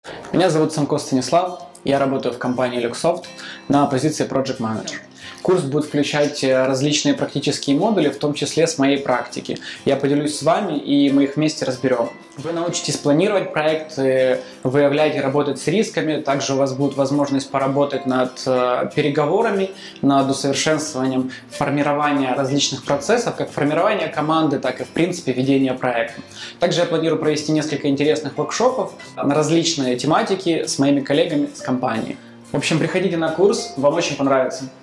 Меня зовут Самко Станислав, я работаю в компании Luxsoft на позиции Project Manager. Курс будет включать различные практические модули, в том числе с моей практики. Я поделюсь с вами, и мы их вместе разберем. Вы научитесь планировать проекты, выявлять и работать с рисками. Также у вас будет возможность поработать над переговорами, над усовершенствованием формирования различных процессов, как формирования команды, так и, в принципе, ведения проекта. Также я планирую провести несколько интересных воркшопов на различные тематики с моими коллегами с компании. В общем, приходите на курс, вам очень понравится.